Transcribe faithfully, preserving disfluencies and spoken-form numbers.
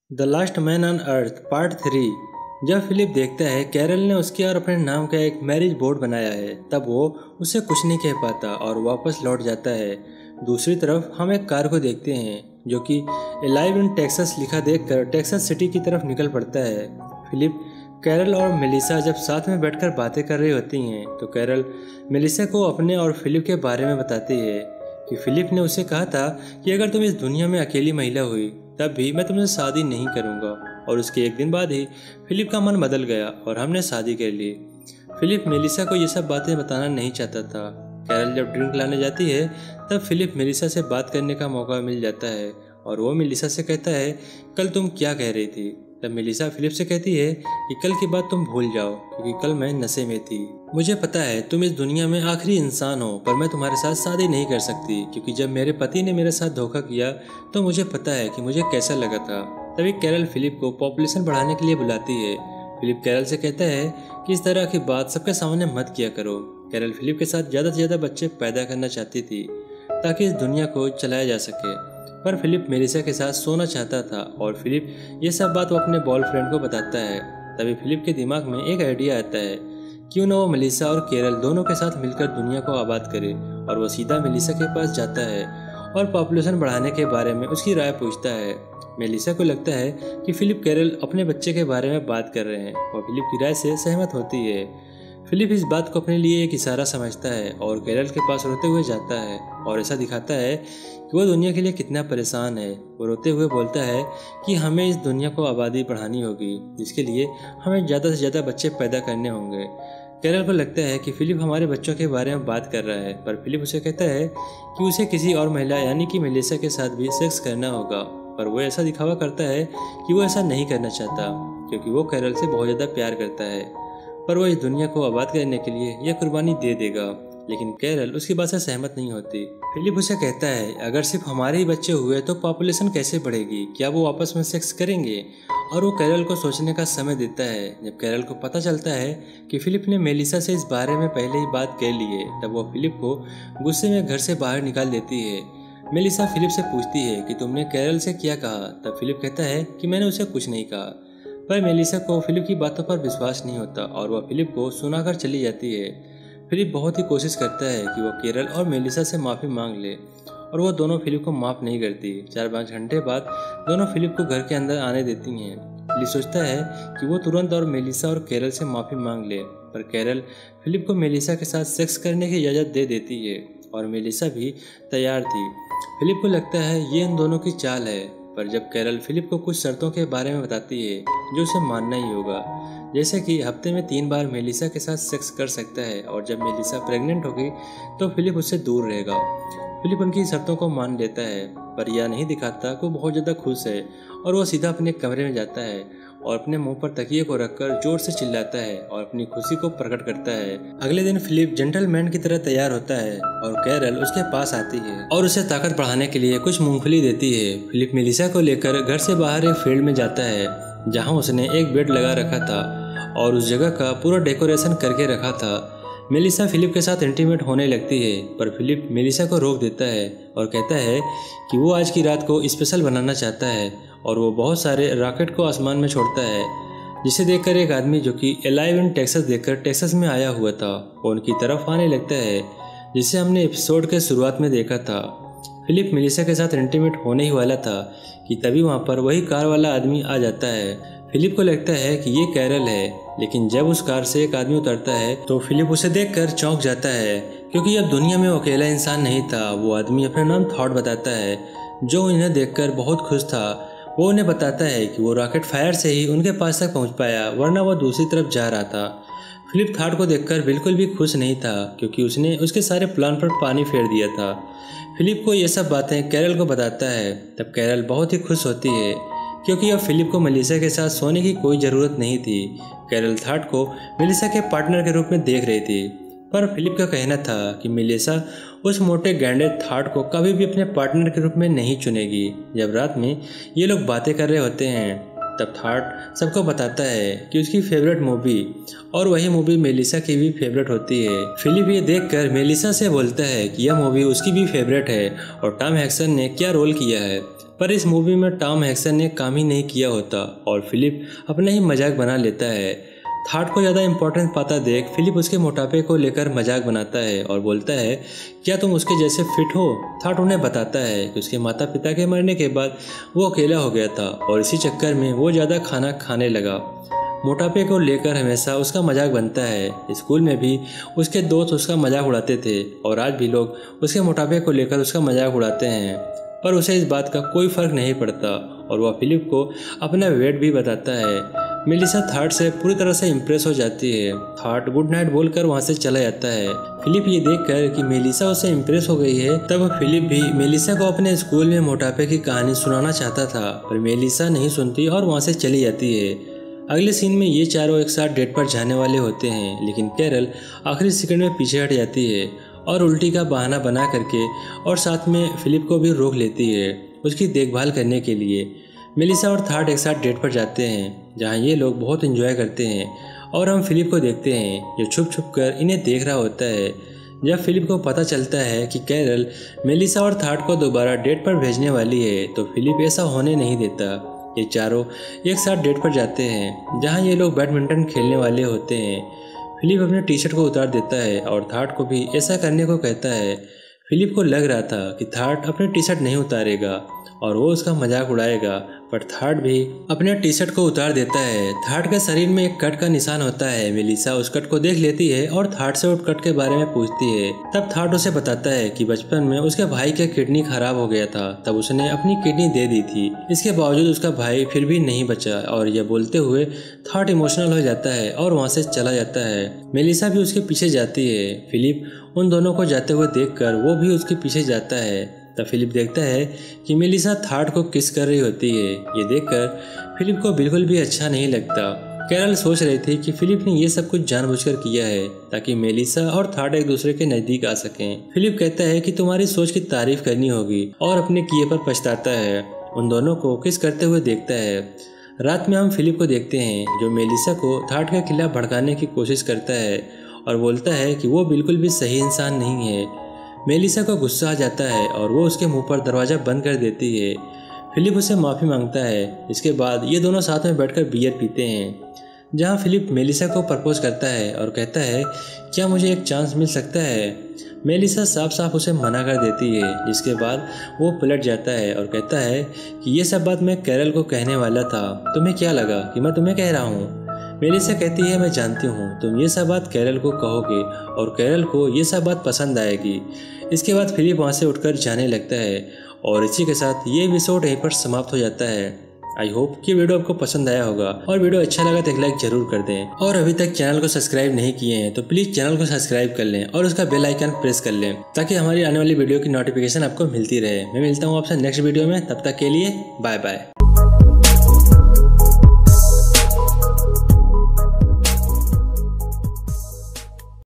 The last man on earth part three. जब Philip देखता है कैरल ने उसके और अपने नाम का एक मैरिज बोर्ड बनाया है, तब वो उससे कुछ नहीं कह पाता और वापस लौट जाता है। दूसरी तरफ हम एक कार को देखते हैं जो कि अलाइव इन टेक्सास लिखा देखकर टेक्सास सिटी की तरफ निकल पड़ता है। फिलिप, कैरल और मेलिसा जब साथ में बैठकर बातें कर रही होती हैं तो कैरल मेलिसा को अपने और फिलिप के बारे में बताती है कि फिलिप ने उसे कहा था कि अगर तुम इस दुनिया में अकेली महिला हुई तब भी मैं तुमसे शादी नहीं करूंगा, और उसके एक दिन बाद ही फिलिप का मन बदल गया और हमने शादी कर ली। फिलिप मेलिसा को ये सब बातें बताना नहीं चाहता था। कैरल जब ड्रिंक लाने जाती है तब फिलिप मेलिसा से बात करने का मौका मिल जाता है और वो मेलिसा से कहता है, कल तुम क्या कह रही थी? तब मेलिसा फिलिप से कहती है कि कल की बात तुम भूल जाओ क्योंकि कल मैं नशे में थी। मुझे पता है तुम इस दुनिया में आखिरी इंसान हो, पर मैं तुम्हारे साथ शादी नहीं कर सकती क्योंकि जब मेरे पति ने मेरे साथ धोखा किया तो मुझे पता है कि मुझे कैसा लगा था। तभी कैरल फिलिप को पॉपुलेशन बढ़ाने के लिए बुलाती है। फिलिप कैरल से कहता है कि इस तरह की बात सबके सामने मत किया करो। कैरल फिलिप के साथ ज़्यादा से ज़्यादा बच्चे पैदा करना चाहती थी ताकि इस दुनिया को चलाया जा सके, पर फिलिप मेलिसा के साथ सोना चाहता था और फिलिप ये सब बात वो अपने बॉयफ्रेंड को बताता है। तभी फिलिप के दिमाग में एक आइडिया आता है, क्यों ना वो मेलिसा और केरल दोनों के साथ मिलकर दुनिया को आबाद करे, और वो सीधा मेलिसा के पास जाता है और पॉपुलेशन बढ़ाने के बारे में उसकी राय पूछता है। मेलिसा को लगता है कि फिलिप कैरल अपने बच्चे के बारे में बात कर रहे हैं और फिलिप की राय से सहमत होती है। फिलिप इस बात को अपने लिए एक इशारा समझता है और कैरल के पास रोते हुए जाता है और ऐसा दिखाता है कि वो दुनिया के लिए कितना परेशान है। वो रोते हुए बोलता है कि हमें इस दुनिया को आबादी बढ़ानी होगी, जिसके लिए हमें ज़्यादा से ज़्यादा बच्चे पैदा करने होंगे। कैरल को लगता है कि फिलिप हमारे बच्चों के बारे में बात कर रहा है, पर फिलिप उसे कहता है कि उसे किसी और महिला यानी कि मेलिसा के साथ भी सेक्स करना होगा, पर वो ऐसा दिखावा करता है कि वो ऐसा नहीं करना चाहता क्योंकि वो कैरल से बहुत ज़्यादा प्यार करता है, पर वो इस दुनिया को आबाद करने के लिए यह कुर्बानी दे देगा। लेकिन कैरल उसकी बात से सहमत नहीं होती। फिलिप उसे कहता है अगर सिर्फ हमारे ही बच्चे हुए तो पॉपुलेशन कैसे बढ़ेगी, क्या वो आपस में सेक्स करेंगे? और वो कैरल को सोचने का समय देता है। जब कैरल को पता चलता है कि फिलिप ने मेलिसा से इस बारे में पहले ही बात कर ली है, तब वो फिलिप को गुस्से में घर से बाहर निकाल देती है। मेलिसा फिलिप से पूछती है कि तुमने कैरल से क्या कहा? तब फिलिप कहता है कि मैंने उसे कुछ नहीं कहा, पर मेलिसा को फिलिप की बातों पर विश्वास नहीं होता और वह फिलिप को सुनाकर चली जाती है। फिलिप बहुत ही कोशिश करता है कि वो केरल और मेलिसा से माफ़ी मांग ले, और वो दोनों फिलिप को माफ़ नहीं करती। चार पाँच घंटे बाद दोनों फिलिप को घर के अंदर आने देती हैं। फिलिप सोचता है कि वो तुरंत और मेलिसा और केरल से माफ़ी मांग ले, पर केरल फिलिप को मेलिसा के साथ सेक्स करने की इजाज़त दे देती है और मेलिसा भी तैयार थी। फिलिप को लगता है ये इन दोनों की चाल है, पर जब कैरल फिलिप को कुछ शर्तों के बारे में बताती है जो उसे मानना ही होगा, जैसे कि हफ्ते में तीन बार मेलिसा के साथ सेक्स कर सकता है और जब मेलिसा प्रेग्नेंट होगी तो फिलिप उससे दूर रहेगा। फिलिप उनकी शर्तों को मान लेता है, पर यह नहीं दिखाता कि वो बहुत ज़्यादा खुश है, और वो सीधा अपने कमरे में जाता है और अपने मुंह पर तकिए को रखकर जोर से चिल्लाता है और अपनी खुशी को प्रकट करता है। अगले दिन फिलिप जेंटलमैन की तरह तैयार होता है और कैरल उसके पास आती है और उसे ताकत बढ़ाने के लिए कुछ मूंगफली देती है। फिलिप मेलिसा को लेकर घर से बाहर एक फील्ड में जाता है जहां उसने एक बेड लगा रखा था और उस जगह का पूरा डेकोरेशन करके रखा था। मेलिसा फिलिप के साथ इंटीमेट होने लगती है, पर फिलिप मेलिसा को रोक देता है और कहता है कि वो आज की रात को स्पेशल बनाना चाहता है, और वो बहुत सारे रॉकेट को आसमान में छोड़ता है, जिसे देखकर एक आदमी जो कि अलाइव इन टेक्सास देखकर टेक्सास में आया हुआ था वो उनकी तरफ आने लगता है, जिसे हमने एपिसोड के शुरुआत में देखा था। फिलिप मेलिसा के साथ इंटीमेट होने ही वाला था कि तभी वहाँ पर वही कार वाला आदमी आ जाता है। फिलिप को लगता है कि ये कैरल है, लेकिन जब उस कार से एक आदमी उतरता है तो फिलिप उसे देखकर चौंक जाता है क्योंकि अब दुनिया में वो अकेला इंसान नहीं था। वो आदमी अपना नाम थॉट बताता है, जो इन्हें देखकर बहुत खुश था। वो उन्हें बताता है कि वो रॉकेट फायर से ही उनके पास तक पहुंच पाया, वरना वो दूसरी तरफ जा रहा था। फिलिप थॉट को देखकर बिल्कुल भी खुश नहीं था क्योंकि उसने उसके सारे प्लान पर पानी फेर दिया था। फिलिप को ये सब बातें कैरल को बताता है। तब कैरल बहुत ही खुश होती है क्योंकि अब फिलिप को मेलिसा के साथ सोने की कोई ज़रूरत नहीं थी। कैरल थॉट को मेलिसा के पार्टनर के रूप में देख रही थी, पर फिलिप का कहना था कि मेलिसा उस मोटे गैंडे थॉट को कभी भी अपने पार्टनर के रूप में नहीं चुनेगी। जब रात में ये लोग बातें कर रहे होते हैं तब थॉट सबको बताता है कि उसकी फेवरेट मूवी और वही मूवी मेलिसा की भी फेवरेट होती है। फिलिप ये देखकर मेलिसा से बोलता है कि यह मूवी उसकी भी फेवरेट है और टॉम हैक्सन ने क्या रोल किया है। पर इस मूवी में टॉम हैंक्स ने काम ही नहीं किया होता और फिलिप अपना ही मजाक बना लेता है। थाट को ज़्यादा इम्पोर्टेंस पाता देख फिलिप उसके मोटापे को लेकर मजाक बनाता है और बोलता है, क्या तुम उसके जैसे फिट हो? थाट उन्हें बताता है कि उसके माता पिता के मरने के बाद वो अकेला हो गया था और इसी चक्कर में वो ज़्यादा खाना खाने लगा। मोटापे को लेकर हमेशा उसका मजाक बनता है। स्कूल में भी उसके दोस्त उसका मजाक उड़ाते थे और आज भी लोग उसके मोटापे को लेकर उसका मजाक उड़ाते हैं, पर उसे इस बात का कोई फर्क नहीं पड़ता और वह फिलिप को अपना वेट भी बताता है। मेलिसा थाट से पूरी तरह से इम्प्रेस हो जाती है। थाट गुड नाइट बोलकर वहाँ से चला जाता है। फिलिप ये देखकर कि मेलिसा उससे इम्प्रेस हो गई है, तब फिलिप भी मेलिसा को अपने स्कूल में मोटापे की कहानी सुनाना चाहता था, पर मेलिसा नहीं सुनती और वहाँ से चली जाती है। अगले सीन में ये चारों एक साथ डेट पर जाने वाले होते हैं, लेकिन कैरल आखिरी सेकंड में पीछे हट जाती है और उल्टी का बहाना बना करके और साथ में फिलिप को भी रोक लेती है उसकी देखभाल करने के लिए। मेलिसा और थाट एक साथ डेट पर जाते हैं जहां ये लोग बहुत एंजॉय करते हैं और हम फिलिप को देखते हैं जो छुप छुप कर इन्हें देख रहा होता है। जब फिलिप को पता चलता है कि कैरल मेलिसा और थाट को दोबारा डेट पर भेजने वाली है तो फिलिप ऐसा होने नहीं देता। ये चारों एक साथ डेट पर जाते हैं जहां ये लोग बैडमिंटन खेलने वाले होते हैं। फिलिप अपने टी शर्ट को उतार देता है और थाट को भी ऐसा करने को कहता है। फिलिप को लग रहा था कि थाट अपने टी शर्ट नहीं उतारेगा और वो उसका मजाक उड़ाएगा, पर थाट भी अपने टी शर्ट को उतार देता है। थाट के शरीर में एक कट का निशान होता है। मेलिसा उस कट को देख लेती है और थाट से उस कट के बारे में पूछती है। तब थाट उसे बताता है कि बचपन में उसके भाई का किडनी खराब हो गया था, तब उसने अपनी किडनी दे दी थी। इसके बावजूद उसका भाई फिर भी नहीं बचा और यह बोलते हुए थाट इमोशनल हो जाता है और वहाँ से चला जाता है। मेलिसा भी उसके पीछे जाती है। फिलिप उन दोनों को जाते हुए देखकर वो भी उसके पीछे जाता है। तब फिलिप देखता है कि मेलिसा थाट को किस कर रही होती है। ये देखकर फिलिप को बिल्कुल भी अच्छा नहीं लगता। कैरल सोच रही थी कि फिलिप ने ये सब कुछ जानबूझकर किया है ताकि मेलिसा और थाट एक दूसरे के नजदीक आ सकें। फिलिप कहता है कि तुम्हारी सोच की तारीफ करनी होगी और अपने किए पर पछताता है। उन दोनों को किस करते हुए देखता है। रात में हम फिलिप को देखते हैं जो मेलिसा को थाट के खिलाफ भड़काने की कोशिश करता है और बोलता है कि वो बिल्कुल भी सही इंसान नहीं है। मेलिसा को गुस्सा आ जाता है और वो उसके मुंह पर दरवाज़ा बंद कर देती है। फिलिप उससे माफ़ी मांगता है। इसके बाद ये दोनों साथ में बैठकर बियर पीते हैं जहां फिलिप मेलिसा को प्रपोज करता है और कहता है, क्या मुझे एक चांस मिल सकता है? मेलिसा साफ साफ उसे मना कर देती है, जिसके बाद वो पलट जाता है और कहता है कि ये सब बात मैं कैरल को कहने वाला था, तुम्हें क्या लगा कि मैं तुम्हें कह रहा हूँ? मेलिसा कहती है, मैं जानती हूँ तुम ये सब बात कैरल को कहोगे और कैरल को ये सब बात पसंद आएगी। इसके बाद फिलिप वहाँ से उठकर जाने लगता है और इसी के साथ ये एपिसोड यहीं पर समाप्त हो जाता है। आई होप कि वीडियो आपको पसंद आया होगा और वीडियो अच्छा लगा तो एक लाइक जरूर कर दें और अभी तक चैनल को सब्सक्राइब नहीं किए हैं तो प्लीज़ चैनल को सब्सक्राइब कर लें और उसका बेल आइकन प्रेस कर लें ताकि हमारी आने वाली वीडियो की नोटिफिकेशन आपको मिलती रहे। मैं मिलता हूँ आपसे नेक्स्ट वीडियो में, तब तक के लिए बाय बाय।